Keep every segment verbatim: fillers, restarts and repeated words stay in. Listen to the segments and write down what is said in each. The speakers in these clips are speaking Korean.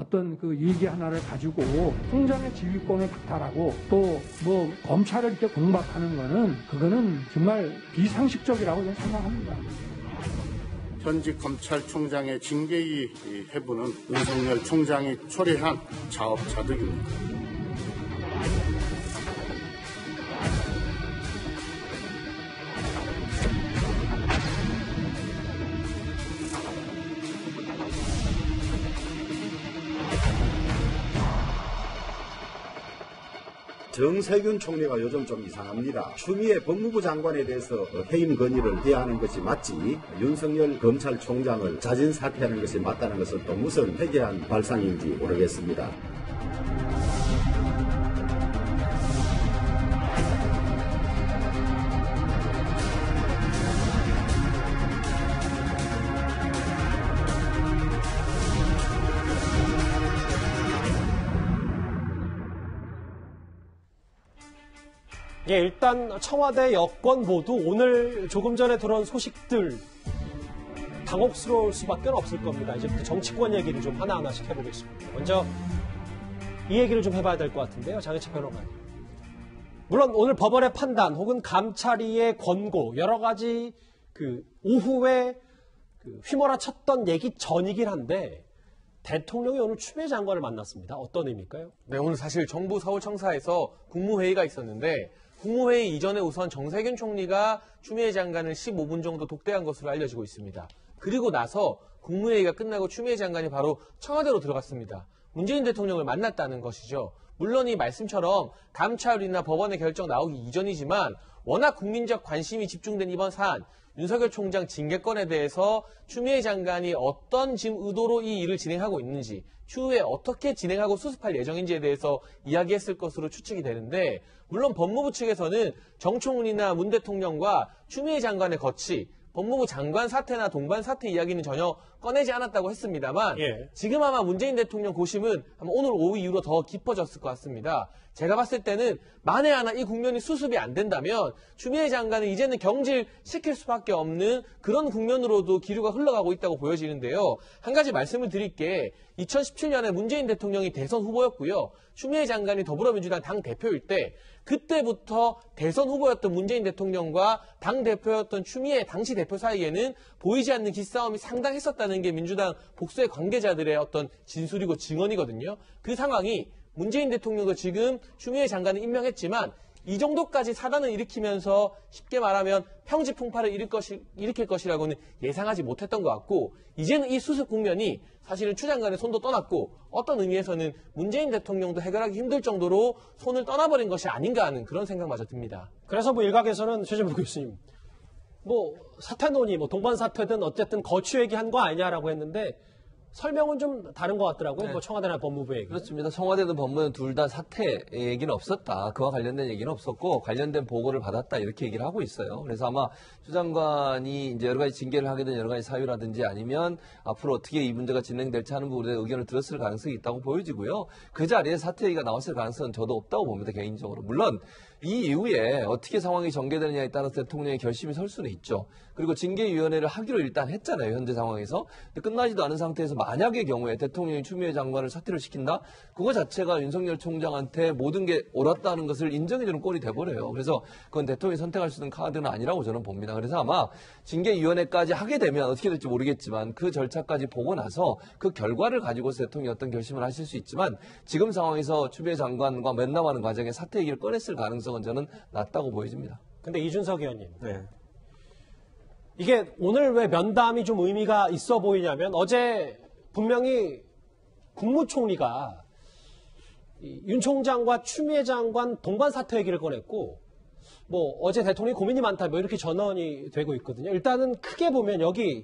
어떤 그 일기 하나를 가지고 총장의 지휘권을 박탈하고 또 뭐 검찰을 이렇게 공박하는 거는 그거는 정말 비상식적이라고 저는 생각합니다. 현직 검찰총장의 징계위 해부는 윤석열 총장이 초래한 자업자득입니다. 정세균 총리가 요즘 좀 이상합니다. 추미애 법무부 장관에 대해서 해임 건의를 해야 하는 것이 맞지 윤석열 검찰총장을 자진 사퇴하는 것이 맞다는 것은 또 무슨 회개한 발상인지 모르겠습니다. 예, 일단 청와대 여권 모두 오늘 조금 전에 들어온 소식들 당혹스러울 수밖에 없을 겁니다. 이제부터 정치권 얘기를 좀 하나하나씩 해보겠습니다. 먼저 이 얘기를 좀 해봐야 될 것 같은데요. 장혜철 평론가님. 물론 오늘 법원의 판단 혹은 감찰위의 권고 여러 가지 그 오후에 그 휘몰아쳤던 얘기 전이긴 한데 대통령이 오늘 추미애 장관을 만났습니다. 어떤 의미일까요? 네, 오늘 사실 정부 서울청사에서 국무회의가 있었는데 국무회의 이전에 우선 정세균 총리가 추미애 장관을 십오 분 정도 독대한 것으로 알려지고 있습니다. 그리고 나서 국무회의가 끝나고 추미애 장관이 바로 청와대로 들어갔습니다. 문재인 대통령을 만났다는 것이죠. 물론 이 말씀처럼 감찰이나 법원의 결정 나오기 이전이지만 워낙 국민적 관심이 집중된 이번 사안, 윤석열 총장 징계건에 대해서 추미애 장관이 어떤 지금 의도로 이 일을 진행하고 있는지, 추후에 어떻게 진행하고 수습할 예정인지에 대해서 이야기했을 것으로 추측이 되는데, 물론 법무부 측에서는 정청훈이나 문 대통령과 추미애 장관의 거치, 법무부 장관 사퇴나 동반 사퇴 이야기는 전혀 꺼내지 않았다고 했습니다만 예. 지금 아마 문재인 대통령 고심은 아마 오늘 오후 이후로 더 깊어졌을 것 같습니다. 제가 봤을 때는 만에 하나 이 국면이 수습이 안 된다면 추미애 장관은 이제는 경질시킬 수밖에 없는 그런 국면으로도 기류가 흘러가고 있다고 보여지는데요. 한 가지 말씀을 드릴게 이천십칠 년에 문재인 대통령이 대선 후보였고요. 추미애 장관이 더불어민주당 당대표일 때 그때부터 대선 후보였던 문재인 대통령과 당대표였던 추미애 당시 대표 사이에는 보이지 않는 기싸움이 상당했었다는 게 민주당 복수의 관계자들의 어떤 진술이고 증언이거든요. 그 상황이 문재인 대통령도 지금 추미애 장관을 임명했지만 이 정도까지 사단을 일으키면서 쉽게 말하면 평지 풍파를 일으킬, 것이, 일으킬 것이라고는 예상하지 못했던 것 같고 이제는 이 수습 국면이 사실은 추 장관의 손도 떠났고 어떤 의미에서는 문재인 대통령도 해결하기 힘들 정도로 손을 떠나버린 것이 아닌가 하는 그런 생각마저 듭니다. 그래서 뭐 일각에서는 최재봉 교수님 뭐 사퇴논의 뭐 동반 사퇴든 어쨌든 거취 얘기한 거 아니냐라고 했는데 설명은 좀 다른 것 같더라고요. 네. 뭐 청와대나 법무부 얘기. 그렇습니다. 청와대든 법무부는 둘 다 사퇴 얘기는 없었다. 그와 관련된 얘기는 없었고 관련된 보고를 받았다 이렇게 얘기를 하고 있어요. 그래서 아마 추 장관이 이제 여러 가지 징계를 하게 된 여러 가지 사유라든지 아니면 앞으로 어떻게 이 문제가 진행될지 하는 부분에 의견을 들었을 가능성이 있다고 보여지고요. 그 자리에 사퇴 얘기가 나왔을 가능성은 저도 없다고 봅니다. 개인적으로. 물론 이 이후에 어떻게 상황이 전개되느냐에 따라서 대통령의 결심이 설 수는 있죠. 그리고 징계위원회를 하기로 일단 했잖아요. 현재 상황에서. 근데 끝나지도 않은 상태에서 만약의 경우에 대통령이 추미애 장관을 사퇴를 시킨다? 그거 자체가 윤석열 총장한테 모든 게 옳았다는 것을 인정해주는 꼴이 돼버려요. 그래서 그건 대통령이 선택할 수 있는 카드는 아니라고 저는 봅니다. 그래서 아마 징계위원회까지 하게 되면 어떻게 될지 모르겠지만 그 절차까지 보고 나서 그 결과를 가지고서 대통령이 어떤 결심을 하실 수 있지만 지금 상황에서 추미애 장관과 면담하는 과정에 사퇴 얘기를 꺼냈을 가능성은 저는 낮다고 보여집니다. 근데 이준석 의원님. 네. 이게 오늘 왜 면담이 좀 의미가 있어 보이냐면 어제 분명히 국무총리가 윤 총장과 추미애 장관 동반 사퇴 얘기를 꺼냈고 뭐 어제 대통령이 고민이 많다 뭐 이렇게 전언이 되고 있거든요. 일단은 크게 보면 여기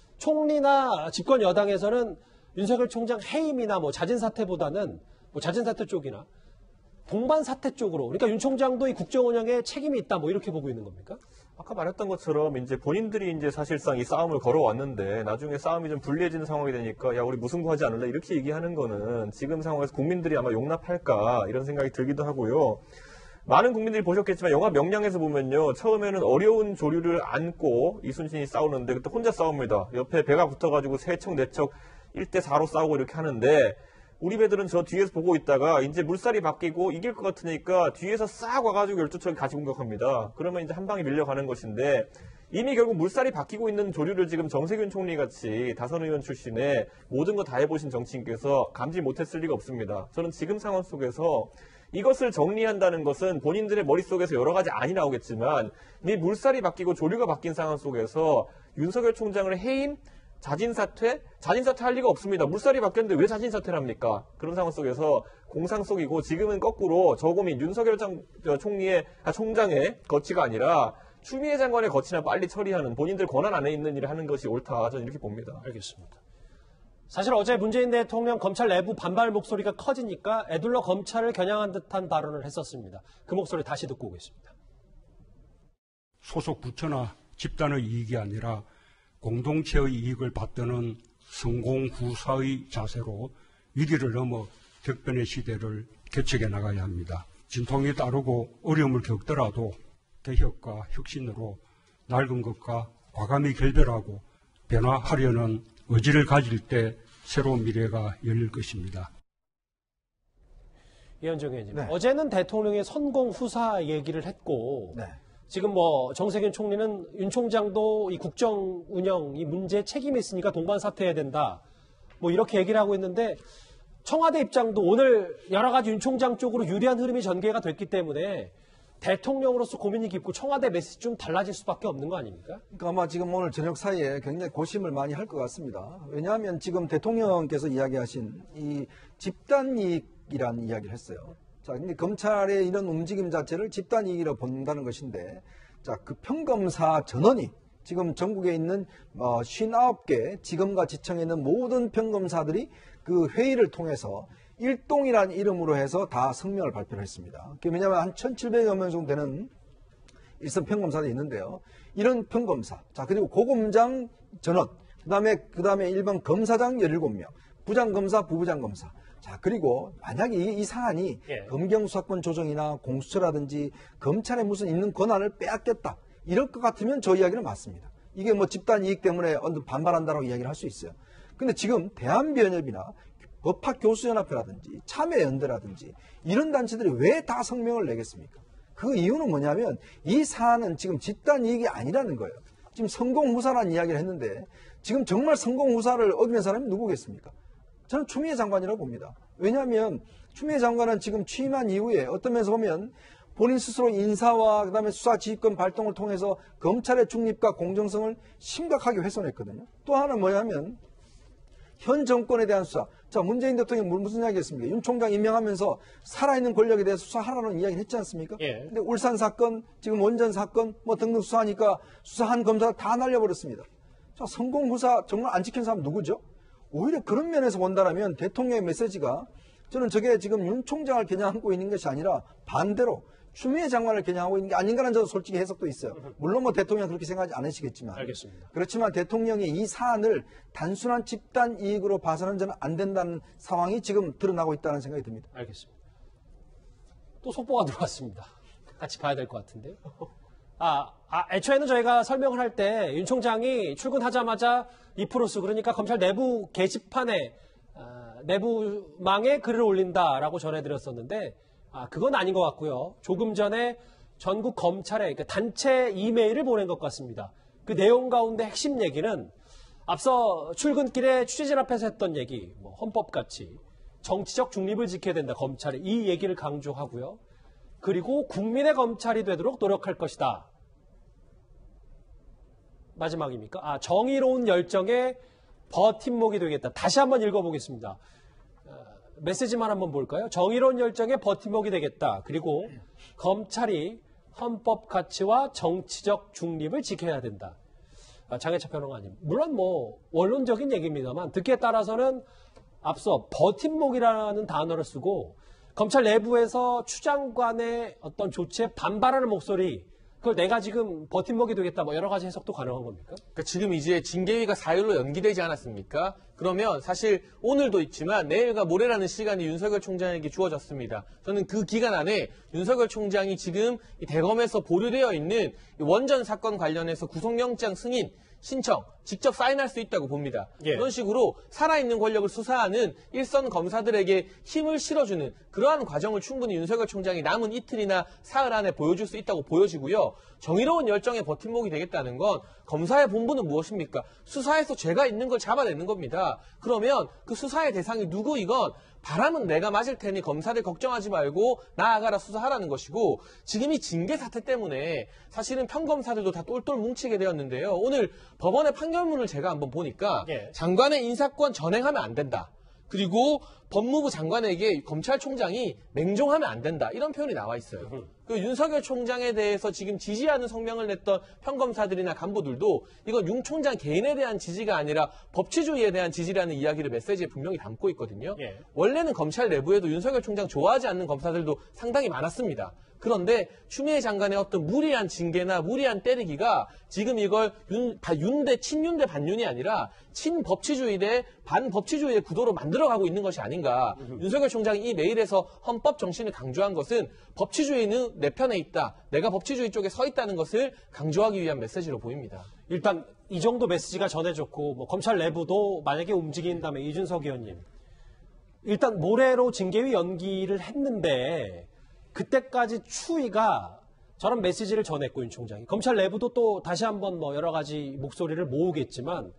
총리나 집권 여당에서는 윤석열 총장 해임이나 뭐 자진 사퇴보다는 뭐 자진 사퇴 쪽이나 동반 사퇴 쪽으로 그러니까 윤 총장도 이 국정 운영에 책임이 있다 뭐 이렇게 보고 있는 겁니까? 아까 말했던 것처럼 이제 본인들이 이제 사실상 이 싸움을 걸어왔는데 나중에 싸움이 좀 불리해지는 상황이 되니까 야 우리 무승부하지 않을래 이렇게 얘기하는 거는 지금 상황에서 국민들이 아마 용납할까 이런 생각이 들기도 하고요. 많은 국민들이 보셨겠지만 영화 명량에서 보면요. 처음에는 어려운 조류를 안고 이순신이 싸우는데 그때 혼자 싸웁니다. 옆에 배가 붙어가지고 세 척, 네 척 일 대 사로 싸우고 이렇게 하는데 우리 배들은 저 뒤에서 보고 있다가 이제 물살이 바뀌고 이길 것 같으니까 뒤에서 싹 와가지고 열두척이 같이 공격합니다. 그러면 이제 한 방에 밀려가는 것인데 이미 결국 물살이 바뀌고 있는 조류를 지금 정세균 총리 같이 다선 의원 출신의 모든 거 다 해보신 정치인께서 감지 못했을 리가 없습니다. 저는 지금 상황 속에서 이것을 정리한다는 것은 본인들의 머릿속에서 여러 가지 안이 나오겠지만 이 물살이 바뀌고 조류가 바뀐 상황 속에서 윤석열 총장을 해임, 자진사퇴? 자진사퇴 할 리가 없습니다. 물살이 바뀌었는데 왜 자진사퇴를 합니까? 그런 상황 속에서 공상 속이고 지금은 거꾸로 저고민 윤석열 장, 총리의, 아, 총장의 거치가 아니라 추미애 장관의 거치나 빨리 처리하는 본인들 권한 안에 있는 일을 하는 것이 옳다. 저는 이렇게 봅니다. 알겠습니다. 사실 어제 문재인 대통령 검찰 내부 반발 목소리가 커지니까 애둘러 검찰을 겨냥한 듯한 발언을 했었습니다. 그 목소리 다시 듣고 오겠습니다. 소속 부처나 집단의 이익이 아니라 공동체의 이익을 받드는 성공후사의 자세로 위기를 넘어 격변의 시대를 개척해 나가야 합니다. 진통이 따르고 어려움을 겪더라도 개혁과 혁신으로 낡은 것과 과감히 결별하고 변화하려는 의지를 가질 때 새로운 미래가 열릴 것입니다. 이현정 의원님, 네. 어제는 대통령의 선공 후사 얘기를 했고 네. 지금 뭐 정세균 총리는 윤 총장도 이 국정 운영 이 문제에 책임이 있으니까 동반 사퇴해야 된다. 뭐 이렇게 얘기를 하고 있는데 청와대 입장도 오늘 여러 가지 윤 총장 쪽으로 유리한 흐름이 전개가 됐기 때문에 대통령으로서 고민이 깊고 청와대 메시지 좀 달라질 수밖에 없는 거 아닙니까? 그러니까 아마 지금 오늘 저녁 사이에 굉장히 고심을 많이 할 것 같습니다. 왜냐하면 지금 대통령께서 이야기하신 이 집단이익이라는 이야기를 했어요. 자, 근데 검찰의 이런 움직임 자체를 집단이익으로 본다는 것인데, 자, 그 평검사 전원이 지금 전국에 있는 어, 오십구 개 지검과 지청에 있는 모든 평검사들이 그 회의를 통해서 일동이라는 이름으로 해서 다 성명을 발표를 했습니다. 왜냐하면 한 천칠백여 명 정도 되는 일선 평검사들이 있는데요. 이런 평검사, 자, 그리고 고검장 전원, 그 다음에, 그 다음에 일반 검사장 열일곱 명, 부장검사, 부부장검사. 자, 그리고 만약에 이, 이 사안이 예. 검경수사권 조정이나 공수처라든지 검찰에 무슨 있는 권한을 빼앗겼다. 이럴 것 같으면 저 이야기는 맞습니다. 이게 뭐 집단 이익 때문에 반발한다라고 이야기를 할 수 있어요. 근데 지금 대한변협이나 법학교수연합회라든지 참여연대라든지 이런 단체들이 왜 다 성명을 내겠습니까? 그 이유는 뭐냐면 이 사안은 지금 집단 이익이 아니라는 거예요. 지금 성공후사라는 이야기를 했는데 지금 정말 성공후사를 어기는 사람이 누구겠습니까? 저는 추미애 장관이라고 봅니다. 왜냐하면 추미애 장관은 지금 취임한 이후에 어떤 면에서 보면 본인 스스로 인사와 그다음에 수사지휘권 발동을 통해서 검찰의 중립과 공정성을 심각하게 훼손했거든요. 또 하나는 뭐냐면 현 정권에 대한 수사. 자, 문재인 대통령이 무슨 이야기 했습니까? 윤 총장 임명하면서 살아있는 권력에 대해서 수사하라는 이야기를 했지 않습니까? 예. 근데 울산 사건, 지금 원전 사건 뭐 등등 수사하니까 수사한 검사 다 날려버렸습니다. 자, 성공후사 정말 안 지킨 사람 누구죠? 오히려 그런 면에서 본다면 대통령의 메시지가 저는 저게 지금 윤 총장을 겨냥하고 있는 것이 아니라 반대로 추미애 장관을 겨냥하고 있는 게 아닌가라는 저도 솔직히 해석도 있어요. 물론 뭐 대통령은 그렇게 생각하지 않으시겠지만. 알겠습니다. 그렇지만 대통령이 이 사안을 단순한 집단 이익으로 봐서는 저는 안 된다는 상황이 지금 드러나고 있다는 생각이 듭니다. 알겠습니다. 또 속보가 들어왔습니다. 같이 봐야 될 것 같은데요. 아, 아, 애초에는 저희가 설명을 할 때 윤 총장이 출근하자마자 이프로스 그러니까 검찰 내부 게시판에 아, 내부망에 글을 올린다라고 전해드렸었는데 아, 그건 아닌 것 같고요. 조금 전에 전국 검찰에 그 단체 이메일을 보낸 것 같습니다. 그 내용 가운데 핵심 얘기는 앞서 출근길에 취재진 앞에서 했던 얘기, 뭐 헌법같이 정치적 중립을 지켜야 된다, 검찰이. 이 얘기를 강조하고요. 그리고 국민의 검찰이 되도록 노력할 것이다. 마지막입니까? 아, 정의로운 열정의 버팀목이 되겠다. 다시 한번 읽어보겠습니다. 메시지만 한번 볼까요? 정의로운 열정의 버팀목이 되겠다. 그리고 검찰이 헌법 가치와 정치적 중립을 지켜야 된다. 장해찬 평론가님. 물론 뭐 원론적인 얘기입니다만 듣기에 따라서는 앞서 버팀목이라는 단어를 쓰고 검찰 내부에서 추 장관의 어떤 조치에 반발하는 목소리 그걸 내가 지금 버팀목이 되겠다 뭐 여러 가지 해석도 가능한 겁니까? 그러니까 지금 이제 징계위가 사일로 연기되지 않았습니까? 그러면 사실 오늘도 있지만 내일과 모레라는 시간이 윤석열 총장에게 주어졌습니다. 저는 그 기간 안에 윤석열 총장이 지금 이 대검에서 보류되어 있는 이 원전 사건 관련해서 구속영장 승인 신청 직접 사인할 수 있다고 봅니다. 예. 그런 식으로 살아있는 권력을 수사하는 일선 검사들에게 힘을 실어주는 그러한 과정을 충분히 윤석열 총장이 남은 이틀이나 사흘 안에 보여줄 수 있다고 보여지고요. 정의로운 열정의 버팀목이 되겠다는 건 검사의 본분은 무엇입니까? 수사에서 죄가 있는 걸 잡아내는 겁니다. 그러면 그 수사의 대상이 누구이건 바람은 내가 맞을 테니 검사들 걱정하지 말고 나아가라 수사하라는 것이고, 지금 이 징계 사태 때문에 사실은 평검사들도 다 똘똘 뭉치게 되었는데요. 오늘 법원의 판결문을 제가 한번 보니까 예. 장관의 인사권 전행하면 안 된다. 그리고 법무부 장관에게 검찰총장이 맹종하면 안 된다. 이런 표현이 나와 있어요. 그 윤석열 총장에 대해서 지금 지지하는 성명을 냈던 평검사들이나 간부들도 이건 윤 총장 개인에 대한 지지가 아니라 법치주의에 대한 지지라는 이야기를 메시지에 분명히 담고 있거든요. 예. 원래는 검찰 내부에도 윤석열 총장 좋아하지 않는 검사들도 상당히 많았습니다. 그런데 추미애 장관의 어떤 무리한 징계나 무리한 때리기가 지금 이걸 윤, 윤대, 친윤대 반윤이 아니라 친법치주의 대 반법치주의의 구도로 만들어가고 있는 것이 아닌가. 윤석열 총장이 이 메일에서 헌법 정신을 강조한 것은 법치주의는 내 편에 있다. 내가 법치주의 쪽에 서 있다는 것을 강조하기 위한 메시지로 보입니다. 일단 이 정도 메시지가 전해졌고 뭐 검찰 내부도 만약에 움직인다면 이준석 의원님 일단 모레로 징계위 연기를 했는데 그때까지 추이가 저런 메시지를 전했고 윤 총장이 검찰 내부도 또 다시 한번 뭐 여러 가지 목소리를 모으겠지만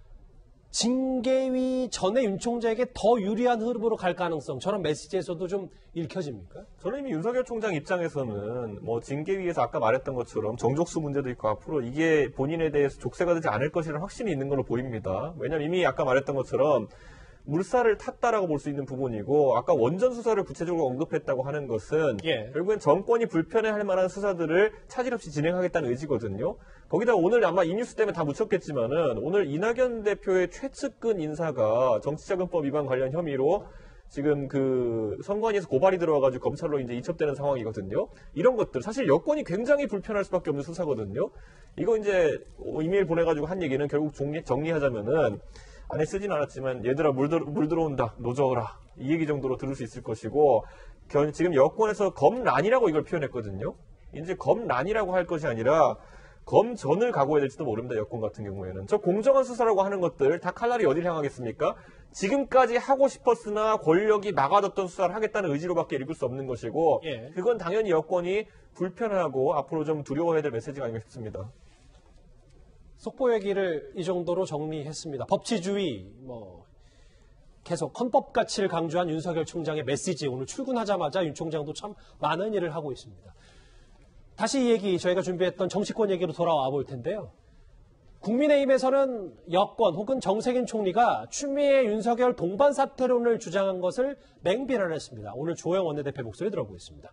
징계위 전에 윤 총장에게 더 유리한 흐름으로 갈 가능성 저런 메시지에서도 좀 읽혀집니까? 저는 이미 윤석열 총장 입장에서는 뭐 징계위에서 아까 말했던 것처럼 정족수 문제도 있고 앞으로 이게 본인에 대해서 족쇄가 되지 않을 것이라는 확신이 있는 걸로 보입니다. 왜냐하면 이미 아까 말했던 것처럼 물살을 탔다라고 볼 수 있는 부분이고, 아까 원전 수사를 구체적으로 언급했다고 하는 것은 예. 결국엔 정권이 불편해할 만한 수사들을 차질 없이 진행하겠다는 의지거든요. 거기다 오늘 아마 이 뉴스 때문에 다 묻혔겠지만은 오늘 이낙연 대표의 최측근 인사가 정치자금법 위반 관련 혐의로 지금 그 선관위에서 고발이 들어와가지고 검찰로 이제 이첩되는 상황이거든요. 이런 것들 사실 여권이 굉장히 불편할 수밖에 없는 수사거든요. 이거 이제 이메일 보내가지고 한 얘기는 결국 정리, 정리하자면은 안에 쓰진 않았지만 얘들아 물, 들어, 물 들어온다 노져라 이 얘기 정도로 들을 수 있을 것이고, 견, 지금 여권에서 검란이라고 이걸 표현했거든요. 이제 검란이라고 할 것이 아니라 검전을 각오해야 될지도 모릅니다. 여권 같은 경우에는 저 공정한 수사라고 하는 것들 다 칼날이 어디를 향하겠습니까? 지금까지 하고 싶었으나 권력이 막아뒀던 수사를 하겠다는 의지로밖에 읽을 수 없는 것이고, 예. 그건 당연히 여권이 불편하고 앞으로 좀 두려워해야 될 메시지가 아닌가 싶습니다. 속보 얘기를 이 정도로 정리했습니다. 법치주의, 뭐 계속 헌법 가치를 강조한 윤석열 총장의 메시지 오늘 출근하자마자 윤 총장도 참 많은 일을 하고 있습니다. 다시 이 얘기 저희가 준비했던 정치권 얘기로 돌아와 볼 텐데요. 국민의힘에서는 여권 혹은 정세균 총리가 추미애 윤석열 동반 사퇴론을 주장한 것을 맹비난했습니다. 오늘 조영 원내대표 목소리 들어보겠습니다.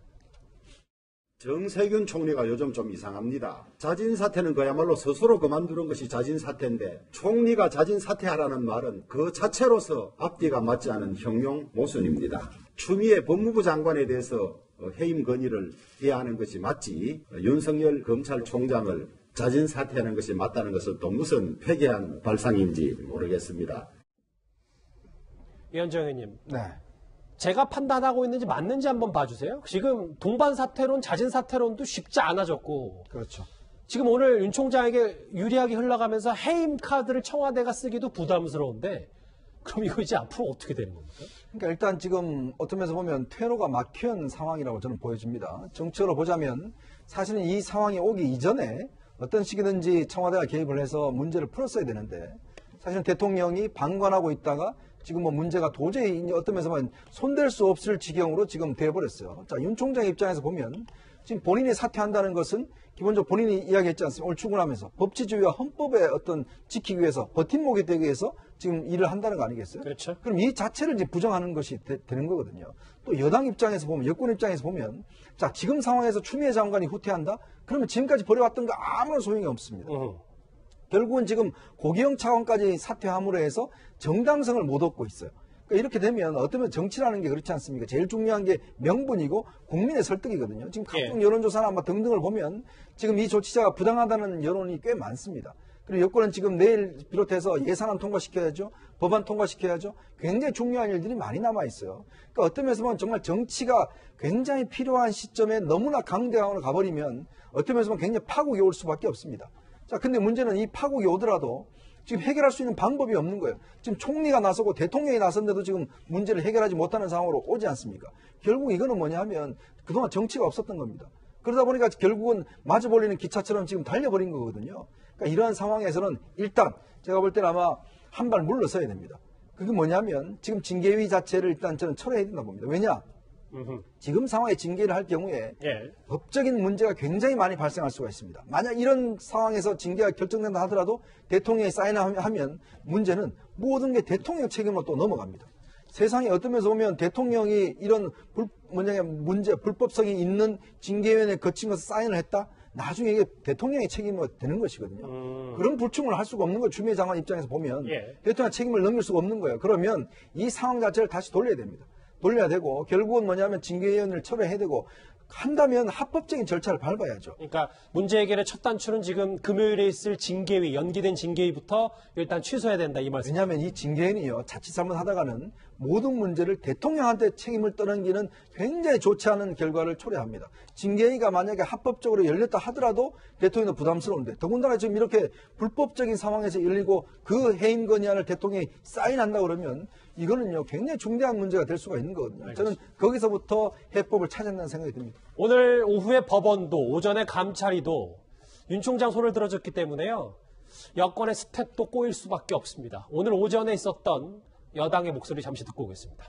정세균 총리가 요즘 좀 이상합니다. 자진 사퇴는 그야말로 스스로 그만두는 것이 자진 사퇴인데 총리가 자진 사퇴하라는 말은 그 자체로서 앞뒤가 맞지 않은 형용 모순입니다. 추미애 법무부 장관에 대해서 해임 건의를 해야 하는 것이 맞지, 윤석열 검찰총장을 자진 사퇴하는 것이 맞다는 것은 또 무슨 폐기한 발상인지 모르겠습니다. 위원장 의원님. 네. 제가 판단하고 있는지 맞는지 한번 봐주세요. 지금 동반 사퇴론, 자진 사퇴론도 쉽지 않아졌고, 그렇죠. 지금 오늘 윤 총장에게 유리하게 흘러가면서 해임 카드를 청와대가 쓰기도 부담스러운데, 그럼 이거 이제 앞으로 어떻게 되는 겁니까? 그러니까 일단 지금 어떤 면에서 보면 퇴로가 막힌 상황이라고 저는 보여집니다. 정치적으로 보자면 사실은 이 상황이 오기 이전에 어떤 식이든지 청와대가 개입을 해서 문제를 풀었어야 되는데, 사실은 대통령이 방관하고 있다가 지금 뭐 문제가 도저히 어떤 면에서 보면 손댈 수 없을 지경으로 지금 돼버렸어요. 자, 윤 총장 입장에서 보면 지금 본인이 사퇴한다는 것은 기본적으로 본인이 이야기했지 않습니까? 오늘 출근하면서 법치주의와 헌법의 어떤 지키기 위해서 버팀목이 되기 위해서 지금 일을 한다는 거 아니겠어요? 그렇죠. 그럼 이 자체를 이제 부정하는 것이 되, 되는 거거든요. 또 여당 입장에서 보면, 여권 입장에서 보면, 자, 지금 상황에서 추미애 장관이 후퇴한다? 그러면 지금까지 벌여왔던 거 아무런 소용이 없습니다. 음. 결국은 지금 고기영 차관까지 사퇴함으로 해서 정당성을 못 얻고 있어요. 그러니까 이렇게 되면 어쩌면 정치라는 게 그렇지 않습니까? 제일 중요한 게 명분이고 국민의 설득이거든요. 지금 각종 예. 여론조사나 아마 등등을 보면 지금 이 조치자가 부당하다는 여론이 꽤 많습니다. 그리고 여권은 지금 내일 비롯해서 예산안 통과시켜야죠. 법안 통과시켜야죠. 굉장히 중요한 일들이 많이 남아있어요. 그러니까 어떤 면에서 보면 정말 정치가 굉장히 필요한 시점에 너무나 강대강으로 가버리면 어떤 면에서 보면 굉장히 파국이 올 수밖에 없습니다. 자, 근데 문제는 이 파국이 오더라도 지금 해결할 수 있는 방법이 없는 거예요. 지금 총리가 나서고 대통령이 나섰는데도 지금 문제를 해결하지 못하는 상황으로 오지 않습니까? 결국 이거는 뭐냐 하면 그동안 정치가 없었던 겁니다. 그러다 보니까 결국은 마주 몰리는 기차처럼 지금 달려버린 거거든요. 그러니까 이러한 상황에서는 일단 제가 볼 때는 아마 한 발 물러서야 됩니다. 그게 뭐냐면 지금 징계위 자체를 일단 저는 철회해야 된다고 봅니다. 왜냐? 지금 상황에 징계를 할 경우에 예. 법적인 문제가 굉장히 많이 발생할 수가 있습니다. 만약 이런 상황에서 징계가 결정된다 하더라도 대통령이 사인하면 문제는 모든 게 대통령 책임으로 또 넘어갑니다. 세상에 어떤 면에서 보면 대통령이 이런 불, 뭐냐, 문제, 불법성이 있는 징계위원회 거친 것을 사인을 했다? 나중에 이게 대통령의 책임이 되는 것이거든요. 음. 그런 불충을 할 수가 없는 거예요. 추미애 장관 입장에서 보면. 예. 대통령 책임을 넘길 수가 없는 거예요. 그러면 이 상황 자체를 다시 돌려야 됩니다. 돌려야 되고 결국은 뭐냐면 징계위원회를 철회해야 되고 한다면 합법적인 절차를 밟아야죠. 그러니까 문제 해결의 첫 단추는 지금 금요일에 있을 징계위, 연기된 징계위부터 일단 취소해야 된다 이 말씀. 왜냐하면 이 징계위는요, 자칫 잘못하다가는 모든 문제를 대통령한테 책임을 떠넘기는 굉장히 좋지 않은 결과를 초래합니다. 징계위가 만약에 합법적으로 열렸다 하더라도 대통령도 부담스러운데 더군다나 지금 이렇게 불법적인 상황에서 열리고 그 해임 건의안을 대통령이 사인한다 그러면 이거는요 굉장히 중대한 문제가 될 수가 있는 거거든요. 알겠습니다. 저는 거기서부터 해법을 찾아낸다는 생각이 듭니다. 오늘 오후에 법원도 오전에 감찰위도 윤 총장 손을 들어줬기 때문에요. 여권의 스텝도 꼬일 수밖에 없습니다. 오늘 오전에 있었던 여당의 목소리 잠시 듣고 오겠습니다.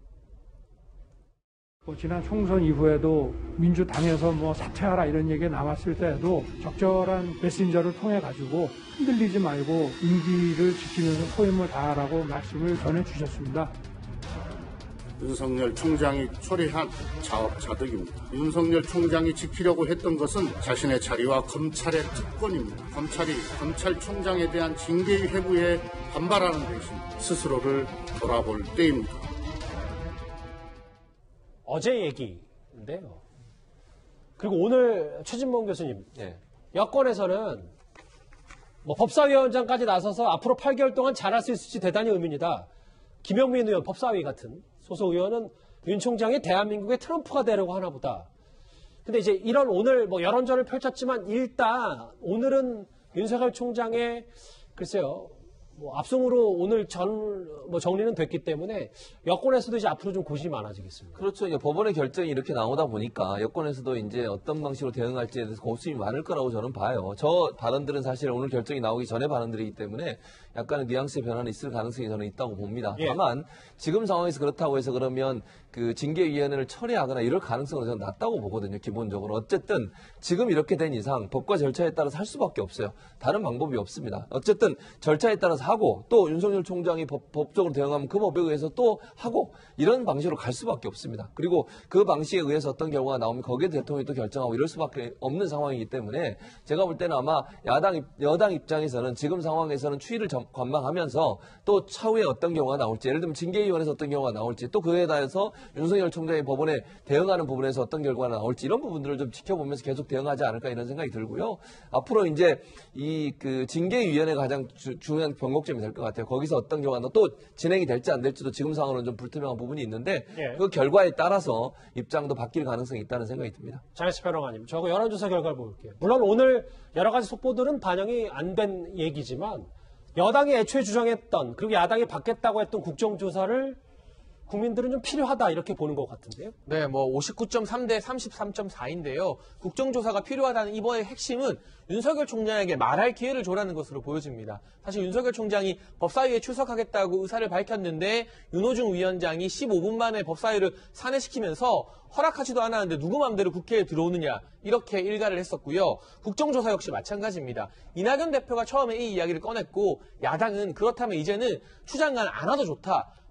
뭐 지난 총선 이후에도 민주당에서 뭐 사퇴하라 이런 얘기가 나왔을 때에도 적절한 메신저를 통해 가지고 흔들리지 말고 임기를 지키면서 소임을 다하라고 말씀을 전해주셨습니다. 윤석열 총장이 초래한 자업자득입니다. 윤석열 총장이 지키려고 했던 것은 자신의 자리와 검찰의 특권입니다. 검찰이 검찰총장에 대한 징계위 회부에 반발하는 대신 스스로를 돌아볼 때입니다. 어제 얘기인데요. 그리고 오늘 최진봉 교수님, 네. 여권에서는 뭐 법사위원장까지 나서서 앞으로 팔 개월 동안 잘할 수 있을지 대단히 의문이다. 김영민 의원, 법사위 같은 소속 의원은 윤 총장이 대한민국의 트럼프가 되려고 하나 보다. 근데 이제 이런 오늘 뭐 여론전을 펼쳤지만 일단 오늘은 윤석열 총장의 글쎄요. 뭐 압승으로 오늘 전, 뭐 정리는 됐기 때문에 여권에서도 이제 앞으로 좀 고심이 많아지겠습니다. 그렇죠. 이제 법원의 결정이 이렇게 나오다 보니까 여권에서도 이제 어떤 방식으로 대응할지에 대해서 고심이 많을 거라고 저는 봐요. 저 발언들은 사실 오늘 결정이 나오기 전에 발언들이기 때문에 약간의 뉘앙스의 변화는 있을 가능성이 저는 있다고 봅니다. 예. 다만 지금 상황에서 그렇다고 해서 그러면 그 징계위원회를 철회하거나 이럴 가능성은 저는 낮다고 보거든요. 기본적으로. 어쨌든 지금 이렇게 된 이상 법과 절차에 따라서 할 수밖에 없어요. 다른 방법이 없습니다. 어쨌든 절차에 따라서 하고 또 윤석열 총장이 법, 법적으로 대응하면 그 법에 의해서 또 하고 이런 방식으로 갈 수밖에 없습니다. 그리고 그 방식에 의해서 어떤 결과가 나오면 거기에 대통령이 또 결정하고 이럴 수밖에 없는 상황이기 때문에 제가 볼 때는 아마 야당, 여당 입장에서는 지금 상황에서는 추이를 점, 관망하면서 또 차후에 어떤 경우가 나올지 예를 들면 징계위원회에서 어떤 경우가 나올지 또 그에 대해서 윤석열 총장이 법원에 대응하는 부분에서 어떤 결과가 나올지 이런 부분들을 좀 지켜보면서 계속 대응하지 않을까 이런 생각이 들고요. 앞으로 이제 이 그 징계위원회가 가장 주, 중요한 변곡점이 될 것 같아요. 거기서 어떤 경우가 또 진행이 될지 안 될지도 지금 상황으로는 좀 불투명한 부분이 있는데 예. 그 결과에 따라서 입장도 바뀔 가능성이 있다는 생각이 듭니다. 장혜수 평론가님, 저하고 여론조사 결과를 볼게요. 물론 오늘 여러 가지 속보들은 반영이 안 된 얘기지만 여당이 애초에 주장했던 그리고 야당이 받겠다고 했던 국정조사를 국민들은 좀 필요하다 이렇게 보는 것 같은데요. 네, 뭐 오십구 점 삼 대 삼십삼 점 사인데요. 국정조사가 필요하다는 이번의 핵심은 윤석열 총장에게 말할 기회를 줘라는 것으로 보여집니다. 사실 윤석열 총장이 법사위에 출석하겠다고 의사를 밝혔는데 윤호중 위원장이 십오 분 만에 법사위를 산회시키면서 허락하지도 않았는데 누구 마음대로 국회에 들어오느냐 이렇게 일가를 했었고요. 국정조사 역시 마찬가지입니다. 이낙연 대표가 처음에 이 이야기를 꺼냈고 야당은 그렇다면 이제는 추 장관 안 와도 좋다.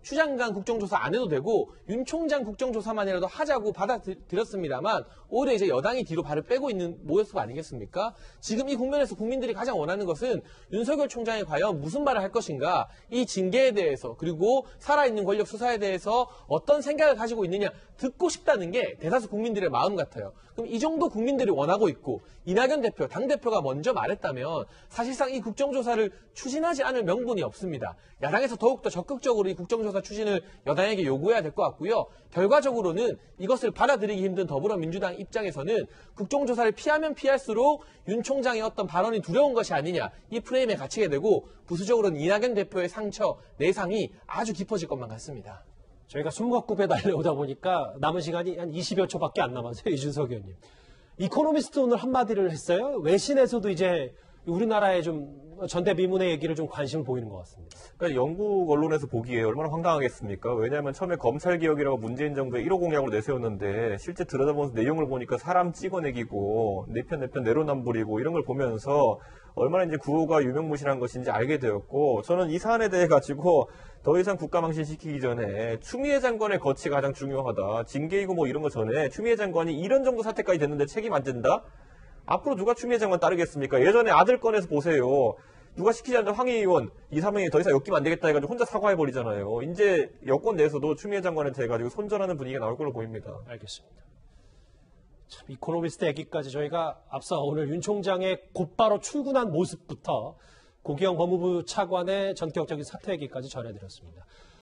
추 장관 국정조사 안 해도 되고 윤 총장 국정조사만이라도 하자고 받아들였습니다만 오히려 이제 여당이 뒤로 발을 빼고 있는 모습 아니겠습니까? 지금 이 국면에서 국민들이 가장 원하는 것은 윤석열 총장이 과연 무슨 말을 할 것인가, 이 징계에 대해서 그리고 살아있는 권력 수사에 대해서 어떤 생각을 가지고 있느냐 듣고 싶다는 게 대다수 국민들의 마음 같아요. 그럼 이 정도 국민들이 원하고 있고 이낙연 대표, 당대표가 먼저 말했다면 사실상 이 국정조사를 추진하지 않을 명분이 없습니다. 야당에서 더욱더 적극적으로 이 국정조사 추진을 여당에게 요구해야 될 것 같고요. 결과적으로는 이것을 받아들이기 힘든 더불어민주당 입장에서는 국정조사를 피하면 피할수록 윤 총장의 어떤 발언이 두려운 것이 아니냐, 이 프레임에 갇히게 되고 부수적으로는 이낙연 대표의 상처, 내상이 아주 깊어질 것만 같습니다. 저희가 숨가쁘게 달려오다 보니까 남은 시간이 한 이십여 초밖에 안 남았어요. 이준석 의원님. 이코노미스트 오늘 한마디를 했어요. 외신에서도 이제 우리나라의 좀 전대미문의 얘기를 좀 관심을 보이는 것 같습니다. 그러니까 영국 언론에서 보기에 얼마나 황당하겠습니까? 왜냐하면 처음에 검찰개혁이라고 문재인 정부의 일 호 공약으로 내세웠는데 실제 들여다보면서 내용을 보니까 사람 찍어내기고 내편 내편 내로남불이고 이런 걸 보면서 얼마나 이제 구호가 유명무실한 것인지 알게 되었고, 저는 이 사안에 대해 가지고 더 이상 국가망신시키기 전에 추미애 장관의 거치가 가장 중요하다. 징계이고 뭐 이런 거 전에 추미애 장관이 이런 정도 사태까지 됐는데 책임 안 진다? 앞으로 누가 추미애 장관 따르겠습니까? 예전에 아들 건에서 보세요. 누가 시키지 않는 황희 의원, 이 사명이 더 이상 엮이면 안 되겠다 해가지고 혼자 사과해버리잖아요. 이제 여권 내에서도 추미애 장관한테 해가지고 손절하는 분위기가 나올 걸로 보입니다. 알겠습니다. 참, 이코노미스트 얘기까지 저희가 앞서 오늘 윤 총장의 곧바로 출근한 모습부터 고기영 법무부 차관의 전격적인 사퇴 얘기까지 전해드렸습니다.